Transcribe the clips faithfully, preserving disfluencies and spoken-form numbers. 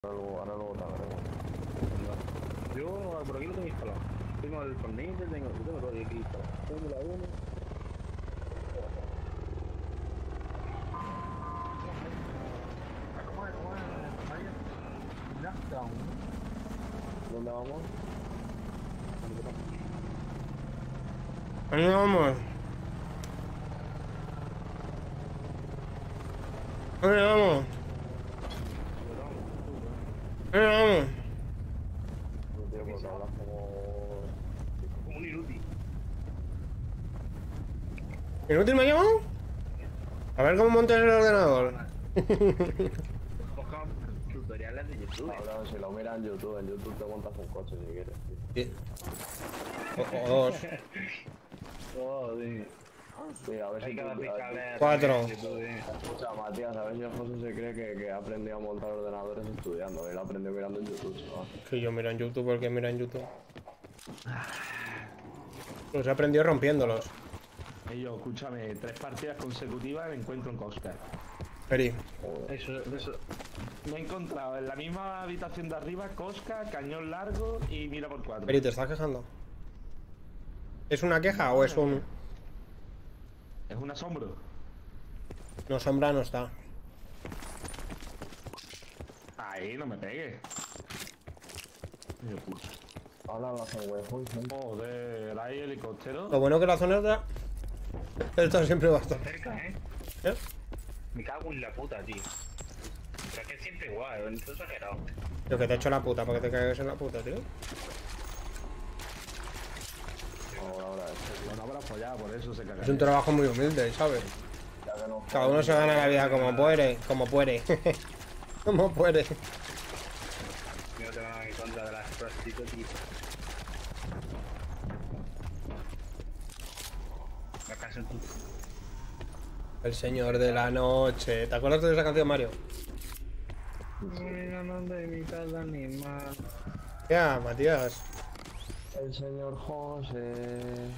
Ahora luego, ahora luego te agreguo. Yo por aquí lo tengo instalado. Tengo el Fortnite, tengo, tengo todo aquí instalado. Tengo la uno. ¿Cómo es? ¿Cómo es? Lockdown. ¿Dónde vamos? ¿Dónde vamos? ¿Dónde vamos? ¿Dónde vamos? Tío, pues hablas como... como un inútil. ¿Inútil me ha llamado? A ver cómo montas el ordenador. Busca tutoriales de YouTube. Ahora, si lo miras en YouTube, en YouTube te montas un coche si quieres, tío. Sí. O, o dos. Oh, sí. Sí, a ver si tú, a ver, Cuatro. escucha, Matías, a ver si el José se cree que, que ha aprendido a montar ordenadores estudiando. Él aprendió mirando en YouTube, chaval. Que yo miro en YouTube porque mira en YouTube. Los he aprendido rompiéndolos. Y yo, escúchame, tres partidas consecutivas me encuentro en Cosca. Peri. Eso, eso. Me he encontrado en la misma habitación de arriba, Cosca, cañón largo y mira por cuatro. Peri, ¿te estás quejando? ¿Es una queja o es un...? Es un asombro. No, sombra no está. Ahí, no me pegues. Ahora lo hacen huevos. Joder, hay helicóptero. Lo bueno que la zona está... Está siempre bastante Cerca, ¿eh? ¿Eh? Me cago en la puta, tío. Pero es que es siempre igual, es exagerado. Lo que te ha hecho la puta, porque te caes en la puta, tío. Ahora, ahora, No habrá follado, por eso se caga. Es un trabajo muy humilde, ¿sabes? ya que no. Cada uno se gana la vida como puede, como puede. Como puede. Yo no tengo nada en contra de las prostitutas. ¿Acaso tú? El señor de la noche. ¿Te acuerdas de esa canción, Mario? No de mi casa ni más. Ya, Matías. El señor José.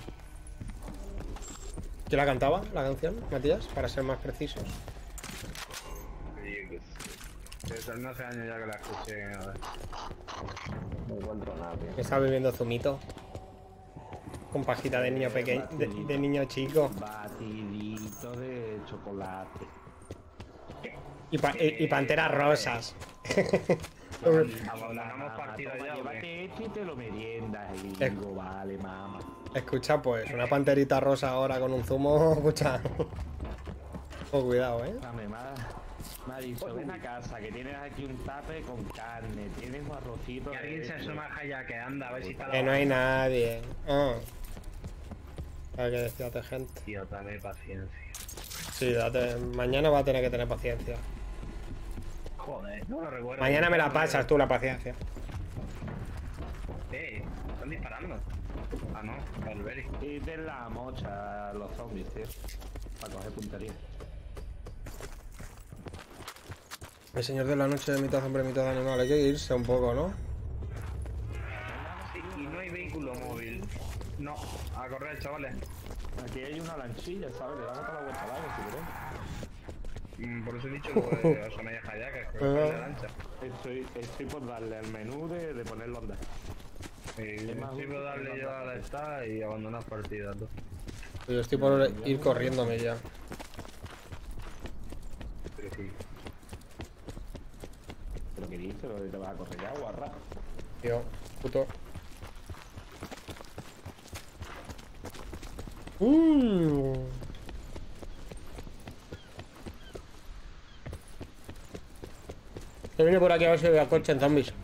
¿Quién la cantaba, la canción, Matías? Para ser más precisos. Desde no hace años ya que la escuché, a ver. No encuentro nada, tío. Está bebiendo zumito. Con pajita de niño pequeño, de, de niño chico. Batidito de chocolate. Y, pa y, y panteras rosas. Abandonamos partida ya, llévate esto y te lo meriendas. Y Eh. digo, vale, mamá. Escucha, pues, una panterita rosa ahora con un zumo, escucha. Oh, cuidado, eh. Dame más. Me ha dicho, ven a casa, que tienes aquí un tape con carne, tienes un arrocito. Que alguien se asoma allá, que anda, a ver si está la... Que no hay nadie. Ah. Hay que decir, date gente. Tío, dame paciencia. Sí, date. Mañana va a tener que tener paciencia. Joder, no lo recuerdo. Mañana me la pasas tú la paciencia. Eh, están disparando. Ah, no, Valveri. Y de la mocha a los zombies, tío. Para coger puntería. El señor de la noche de mitad hombre, mitad animal. Hay que irse un poco, ¿no? Sí, y no hay vehículo móvil. No, a correr, chavales. Aquí hay una lanchilla, ¿sabes? Le damos toda la vuelta al agua, si queréis. Mm, por eso he dicho que os sonéis allá, que es la lancha. Estoy, estoy por darle al menú de, de ponerlo onda. Y estoy por darle yo a la esta y abandonar partidas, tú. Yo estoy por ir corriéndome ya. Pero sí. ¿Pero qué dices? ¿Pero te vas a correr ya, guarra? Tío, puto. Uh. Que viene por aquí a ver si veo coche en zombies.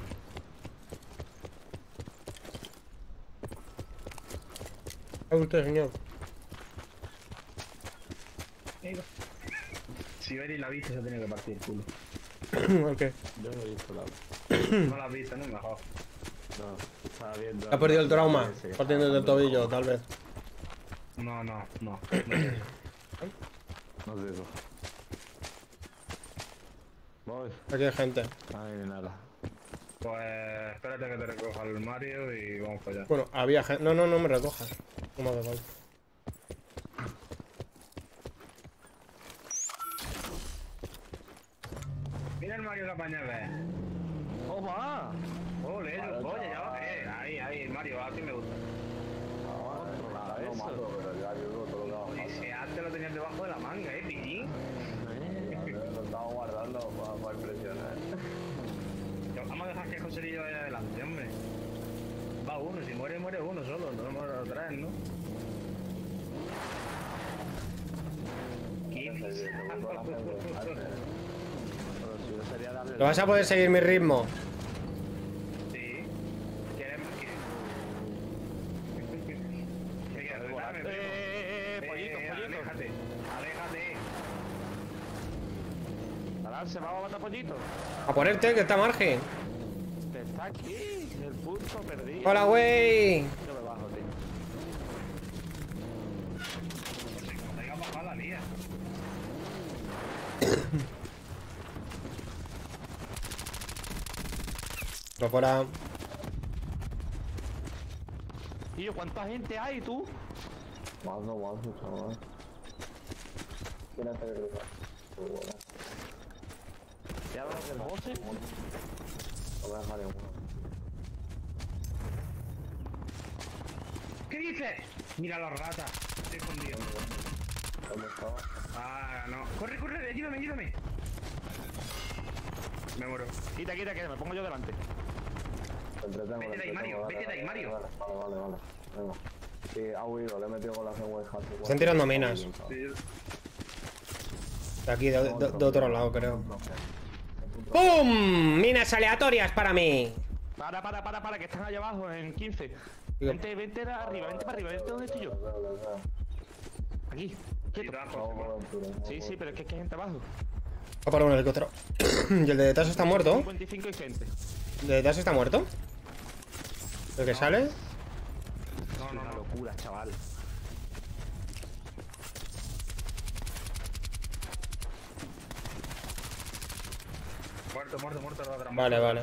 ¿A usted, señor? Si Beri la viste, se tiene que partir el culo. ¿Por qué? Yo no he visto la... No la has visto, no, mejor. No, estaba viendo... ¿Ha perdido el trauma? Partiendo del tobillo, tal vez. No, no, no. No es eso. No sé eso. Voy. Aquí hay gente. Ay, nada. Pues espérate que te recoja el Mario y vamos para allá. Bueno, había gente. No, no, no me recojas. No me hace falta. Mira el Mario Capañaves. que Joselillo vaya adelante, hombre. Va uno, si muere, muere uno solo, no muere los tres, ¿no? ¿Qué? Pero si yo sería darle... ¿Lo vas a poder seguir mi ritmo? Sí. ¿Quieres que...? ¿Qué quieres? Retarme, primo. Eh, eh, eh, pollito, Eh, pollito. Aléjate, aléjate. Balance, vamos a matar pollito. A ponerte, que está margen. Que está aquí, el punto perdido. Hola, güey. Yo me bajo, tío. Como te digas bajar la lía. No fuera. Tío, ¿cuánta gente hay, tú? Más no más, chaval. ¿Quién hace el ¿Ya hablas del bosse? No me dejaré uno. ¿Qué dices? Mira los ratas. Estoy escondido. ¿Dónde estaba? Ah, no. Corre, corre, ayúdame, ayúdame. Me muero. Quita, quita, que me pongo yo delante. Te entretengo, Vete de ahí, te Mario, entretengo, vete de ahí, vale, Mario. Vale, vale, vale. Venga. Sí, ha huido, le he metido con la lengua de Hattie. Están tirando minas. De aquí, de, de- de otro lado, creo. ¡Pum! Minas aleatorias para mí. Para, para, para, para, que están allá abajo en quince. Digo- Vente, vente arriba, vente para arriba, vente donde estoy yo. Aquí, quieto. Sí, sí, pero es que es que hay gente abajo. Va para un helicóptero. ¿Y el de detrás está muerto? cincuenta y cinco y gente. ¿El de detrás está muerto? ¿El que sale? No, no, Una no. locura, chaval. Muerto, muerto, muerto. Rata, Vale, vale.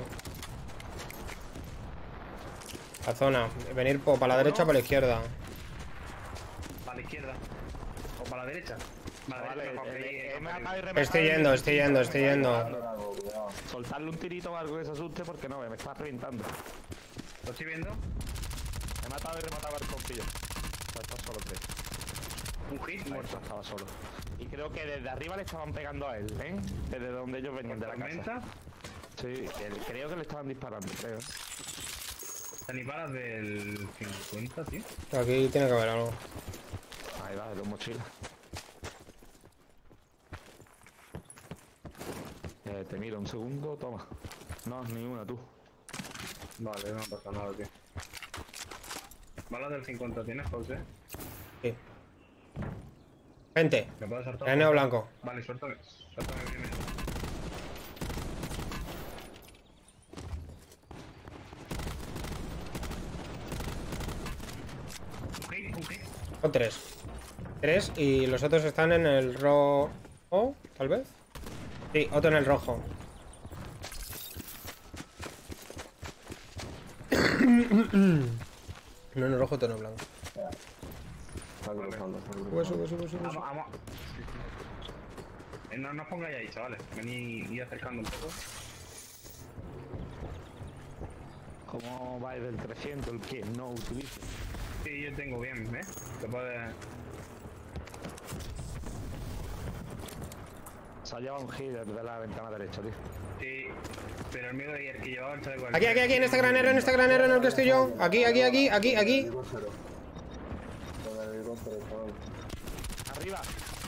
La zona. Venir po- para la derecha o para la izquierda. Para la izquierda. O para la derecha. Para la Vale, derecha, para eh, que- eh, para me que- acaba de rematar. Estoy yendo, estoy yendo, estoy yendo. Soltarle un tirito o algo que se asuste porque no, me está reventando. ¿Lo estoy viendo? Me he matado y rematado al compillo. Está solo tres. Un hit Muerto, muerto. estaba solo. Y creo que desde arriba le estaban pegando a él, ¿eh? Desde donde ellos venían, de la casa. ¿Tormenta? Sí, el- creo que le estaban disparando, creo. Te disparas del cincuenta, tío. Aquí tiene que haber algo. Ahí va, de dos mochilas. Eh, te miro un segundo, toma. No, ni una tú. Vale, no pasa nada, tío. Balas del cincuenta tienes, José. Sí. Gente. ¿Me puedes saltar? Graneo blanco. Vale, suéltame. Suéltame primero. Un hit, un hit. Son tres. Tres y los otros están en el rojo. Tal vez. Sí, otro en el rojo. No en el rojo, otro en el blanco. Está cruzando, está cruzando. Sube, sube, sube, sube. Vamos, vamos. Eh, No, no os pongáis ahí, chavales. Venid ir acercando un poco. ¿Cómo va del trescientos el que no utilice? Sí, yo tengo bien, ¿eh? Te puedes... Se ha llevado un hit desde la ventana derecha, tío. Sí, pero el mío de el que llevaba el chaleco... Aquí, aquí, aquí, en este granero, en este granero en el que estoy yo. Aquí, aquí, aquí, aquí, aquí. Helicóptero. Con el helicóptero, chaval. ¡Arriba!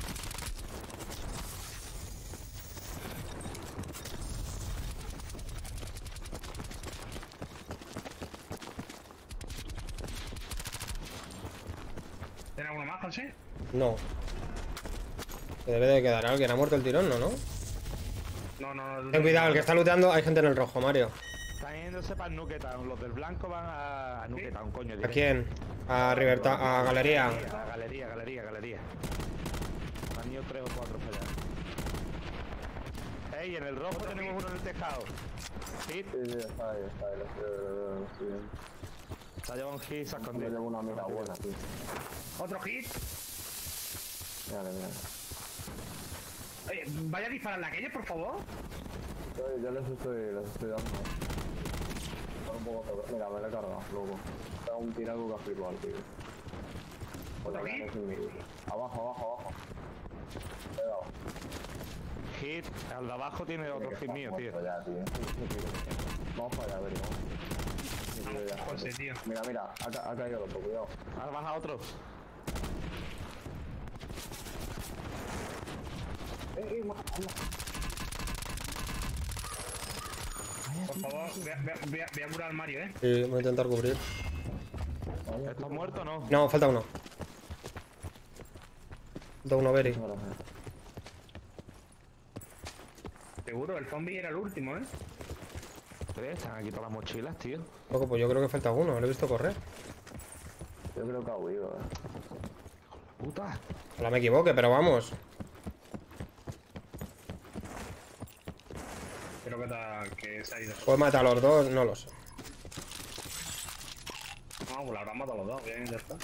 ¿Tienes alguno más, José? No. Se debe de quedar alguien. Ha muerto el tirón, ¿no? ¿No? No, no, no. Ten cuidado, el que está looteando, hay gente en el rojo, Mario. Están yéndose para el Nuquetown. Los del blanco van a, a Nuquetown, coño. ¿A diré. quién? A Libertad, a Galería. A galería, galería, galería. Han ido tres o cuatro para allá. Ey, en el rojo tenemos uno en el tejado. Sí, Sí, sí, está ahí, está ahí, lo estoy, lo- lo estoy viendo. se ha llevado un hit y se ha Me escondido. llevo una mira buena, tío. ¿Otro hit? Mírale, mírale. Oye, vaya a dispararle a aquellos, por favor. Oye, yo les estoy, les estoy dando. Están un poco sobre- Mira, me le he cargado, loco. Está un tiraco que ha flipado, tío. ¿Otro Otra hit? vez sin mira. Abajo, abajo, abajo. Pegado. Hit, al de abajo tiene otro Que hit está mío, tío. muerto ya, tío. Vamos para allá, a ver, vamos. Sí, sí, ya. José, tío. Mira, mira, ha, ca- ha caído el otro, cuidado. Ahora baja otro. Eh, eh, ma- anda. Por favor, voy a, voy a- voy a- voy a curar al Mario, eh. Sí, voy a intentar cubrir. Vaya, ¿Estás muerto o no? No, falta uno. Falta uno, Beri. ahora, eh. Seguro, el zombie era el último, eh. Tres, están aquí todas las mochilas, tío. Loco, pues yo creo que falta uno, lo he visto correr. Yo creo que ha huido, eh. Puta. Ojalá me equivoque, pero vamos. Creo que, ta- que se ha ido. ¿Puedes matar a los dos? No lo sé. No, pues la habrán matado a los dos, bien, ya está.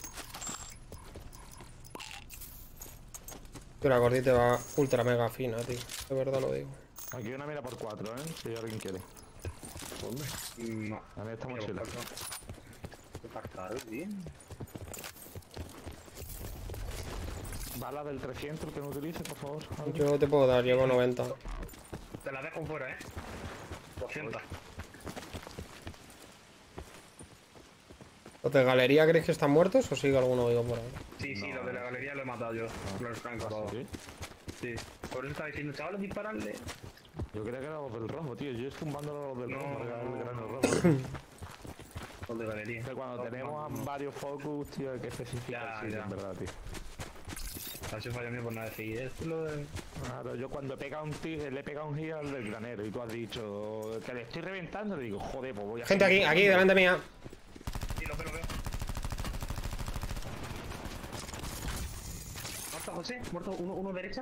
Tío, la gordita va ultra mega fina, tío. De verdad lo digo. Aquí hay una mira por cuatro, ¿eh? Si alguien quiere. ¿Dónde? No. A ver esta Mira, mochila. por favor. Qué pactado, bien. Bala del trescientos, que no utilice, por favor. alguien. Yo te puedo dar, llevo noventa. Te la dejo fuera, eh. doscientos. ¿Los de galería crees que están muertos o sigue alguno vivo por ahí? Sí, sí, No, los de la galería lo he matado yo. Los francos todos. ¿Sí? Sí. Por eso estaba diciendo, chavales, dispararle. Yo creía que era los del rojo, tío. Yo estoy tumbando los del No, rojo para no, el no. grano rojo. Los de galería. Que cuando Todos tenemos más- a varios focus, tío, hay que especificar Ya, el sitio, ya. en verdad, tío. Ha sido fallo mío por no decir esto. Lo de... Claro, yo cuando he pegado un tío, le he pegado un giro al del granero y tú has dicho que le estoy reventando, le digo, joder, pues voy a... Gente aquí, aquí, delante mía. Sí, lo veo, lo veo. Muerto José, muerto uno, uno derecha.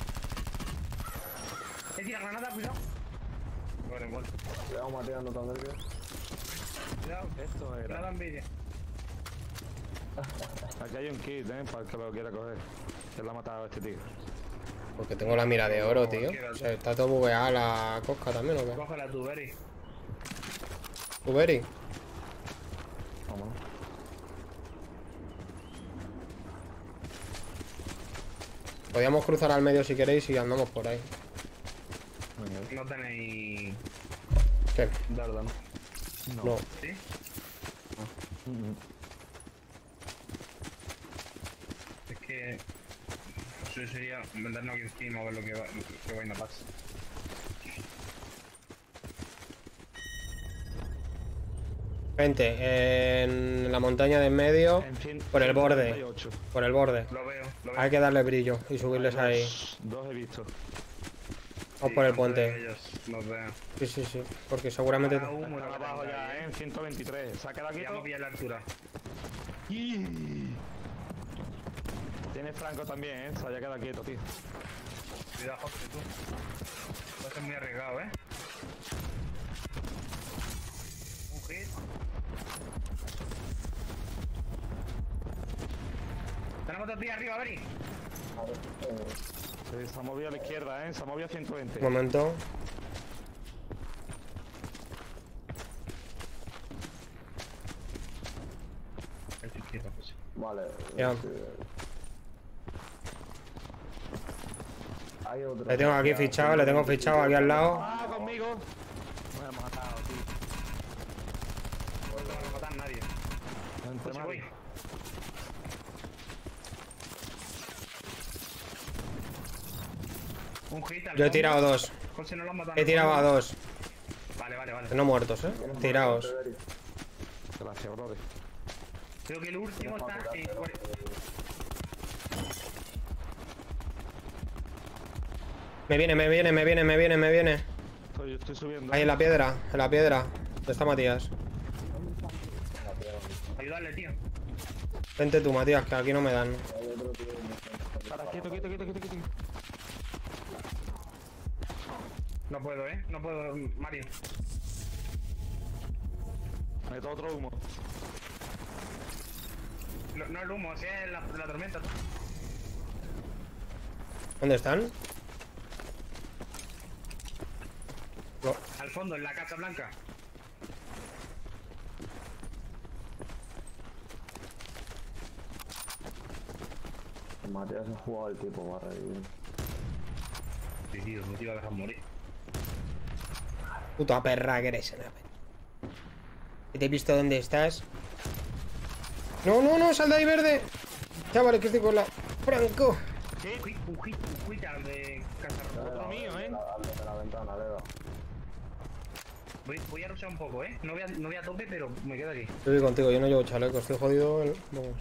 He tirado granada, cuidado. Bueno, bueno. Cuidado, Mateo, no tan nervioso. Cuidado, Esto era... nada envidia. Aquí hay un kit, ¿eh? Para el que lo quiera coger. Que lo ha matado este tío. Porque tengo la mira de oro, tío. O sea, está todo bugueada la cosca también, ¿o qué? Cógela tú, Beri. ¿Tú, Beri? Vámonos. Podríamos cruzar al medio si queréis y andamos por ahí. Venga. No tenéis... ¿Qué? Dardo, ¿no? No. ¿Sí? Mm, Es que... Eso sería meternos aquí encima a ver lo que va, lo que vaina pasa. Gente, en la montaña de en medio, En cien- por el borde. ciento treinta y ocho. por el borde. Lo veo, lo veo. Hay que darle brillo y subirles ahí. Dos, dos he visto. Vamos Sí, por el tanto de puente. ellos, los veo. Sí, sí, sí. Porque seguramente... Cada uno Están lo abajo tengo ya, ahí, ¿eh? En ciento veintitrés. ¿Se ha quedado Ya quieto? hemos pillado la altura. Tiene Franco también, ¿eh? Se haya quedado quieto, tío. Cuidado, José, tú. Va a ser muy arriesgado, ¿eh? Un hit. Tenemos dos días arriba, Beri. Sí, se ha movido a la izquierda, ¿eh? Se ha movido a ciento veinte. Un momento. Vale. Ya. este, Hay otro. Le tengo aquí fichado, le tengo fichado aquí al lado. ¡Ah, conmigo! Me he matado, tío. No van a matar a nadie. Entre José, más- voy. Un hit al Yo he fondo. tirado dos. José, no lo han matado. He tirado a dos. Vale, vale, vale. No muertos, ¿eh? Tiraos. Gracias, brother. Creo que el último está en... cuare- Me viene, me viene, me viene, me viene, me viene. Estoy, estoy subiendo. Ahí en la piedra, en la piedra. ¿Dónde está Matías? Ayudarle, tío. Vente tú, Matías, que aquí no me dan. Para, quieto, quieto, quieto, quieto, quieto. No puedo, ¿eh? No puedo, Mario. Meto otro humo. No, no el humo, si es la, la tormenta. ¿Dónde están? No. Al fondo, en la Casa Blanca. Mateo se ha jugado el tipo, va a reír. Sí, tío, no te iba a dejar morir. Puta perra que eres, Ana. Que te he visto dónde estás. No, no, no, sal de ahí verde. Chavales, que estoy con la Franco. Sí, un hit, un hit, un hit al de casa. Otro mío, ¿eh? Al de la ventana, le he dado. Voy, voy a rushar un poco, ¿eh? No voy a, no voy a tope, pero me quedo aquí. Yo voy contigo, yo no llevo chaleco, estoy jodido. el- Vamos.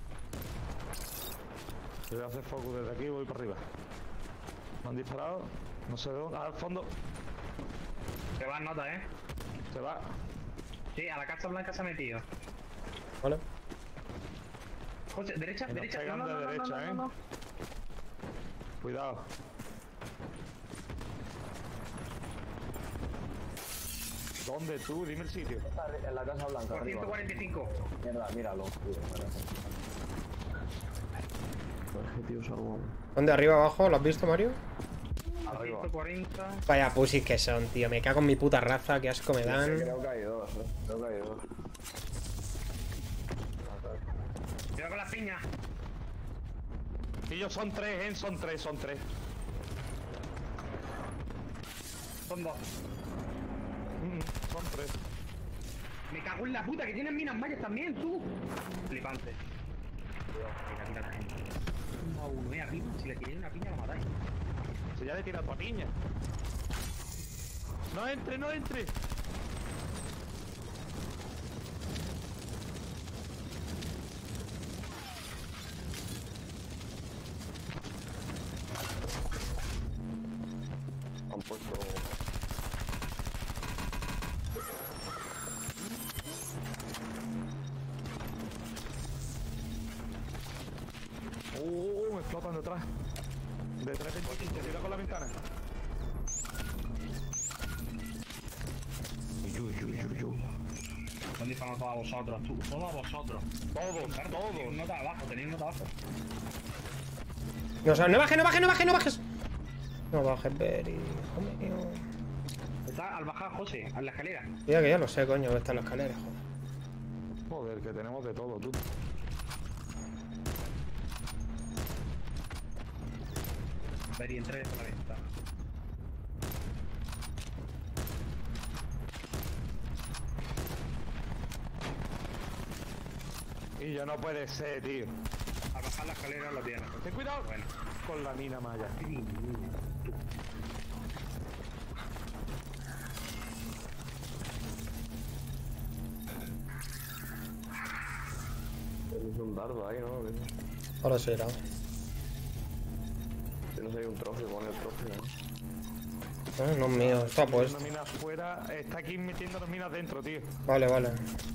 Yo voy a hacer focus desde aquí y voy para arriba. Me han disparado. No sé de dónde. Al fondo. Se va nota, ¿eh? Se va. Sí, a la casa blanca se ha metido. Vale. José, derecha, Y nos derecha. pegan No, no, de no, no, derecha, no, ¿eh? no, no. Cuidado. ¿Dónde tú? Dime el sitio. Está arri- en la casa blanca, Por arriba. ciento cuarenta y cinco. Mierda, míralo. Joder, qué tío salvo. ¿Dónde? ¿Arriba, abajo? ¿Lo has visto, Mario? A Arriba. ciento cuarenta. Vaya pusis que son, tío. Me cago en mi puta raza, qué asco me dan. Creo que hay dos, eh. Creo que hay dos. Cuidado con las piñas. Ellos son tres, ¿eh? Son tres, son tres. Son dos. Mm, son tres. Me cago en la puta, que tienen minas mayas también, tú. Flipante. Mira, mira la gente. Uno a uno, eh, arriba. Si le tiréis una piña, lo matáis. Se ya le tira tu piña. No entre, no entre. Han puesto. Uh, me explotan detrás. Detrás de ti, te tira con la ventana. Uy, uy, uy, uy, uy. ¿Dónde están todos a vosotros, tú? Todos a vosotros. Todos, Claro, todos. tenéis nota abajo, tenéis nota abajo. No, o sea, no bajes, no bajes, no bajes, no bajes. No bajes, Beri, hijo mío. Está al bajar, José, a la escalera. Ya que ya lo sé, coño, que está en la escalera, joder. Joder, que tenemos de todo, tú. Veri, entré por la ventana. Y ya no puede ser, tío. Al bajar la escalera lo tienes. Ten cuidado Bueno. con la mina maya. Tienes un dardo ahí, ¿no? Ahora sí, era. Tienes ahí un trofeo, pon el trofeo, ¿no? Eh, no es mío, está puesto. Una mina afuera, está aquí metiendo las minas dentro, tío. Vale, vale.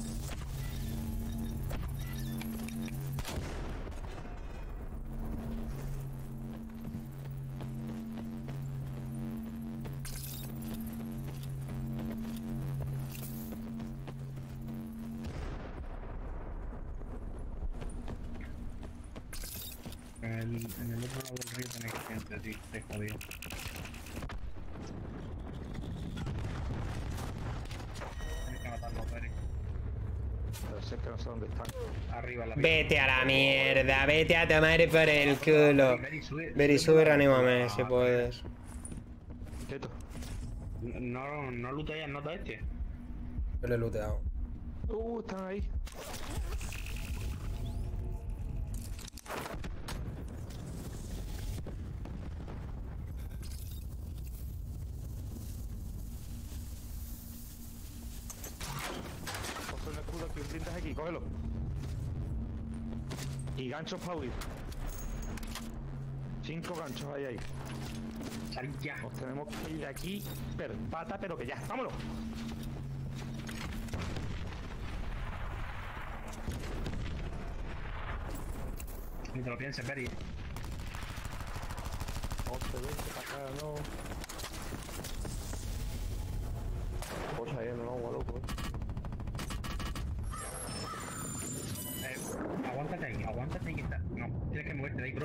En el, en el otro lado del río tenéis gente, tío. Te jodido. Tenéis que matarlos, Veri. Pero sé que no sé dónde están. Arriba la Vete a la mierda, vete a tomar por el culo. Veri, sube. Veri, sube, reanímame si puedes. Quieto. No, no looteáis el nota este. Yo lo he looteado. Uh, están ahí. Coge un escudo aquí, un blindaje aquí, cógelo. Y ganchos para huir. Cinco ganchos hay ahí. Salid ya. Nos tenemos que ir de aquí, per pata, pero que ya. ¡Vámonos! Ni te lo pienses, Veri. once, veinte, para acá, no. Cosa ahí en el agua, loco. Eh, aguántate ahí, aguántate ahí que está. No, tienes que moverte de ahí, bro.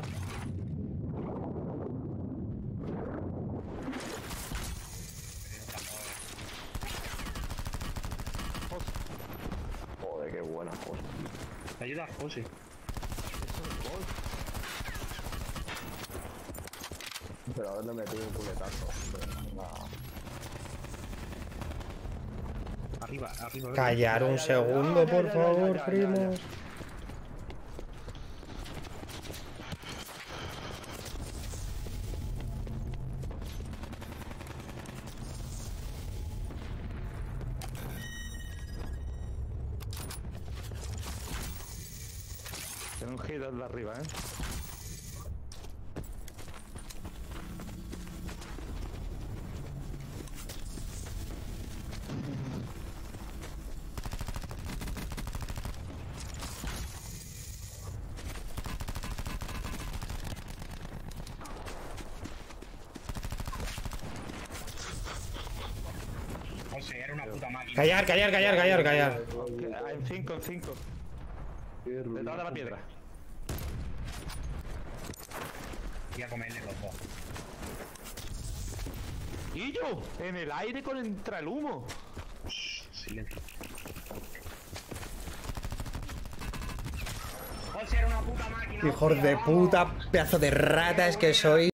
Joder, qué buena cosa. ¿Te ayuda, José? Pero haberle metido un culetazo. Pero, nah. arriba, arriba. Callar un segundo, por favor, primos. Tiene un hit de arriba, eh. O sea, era una puta máquina. Callar, callar, callar, callar, callar. En cinco, en cinco. Detrás de la piedra. Voy a comerle los dos. ¡Y yo! En el aire con entra el humo. Silencio. O sea, era una puta máquina. Hijos de puta, pedazo de ratas que soy.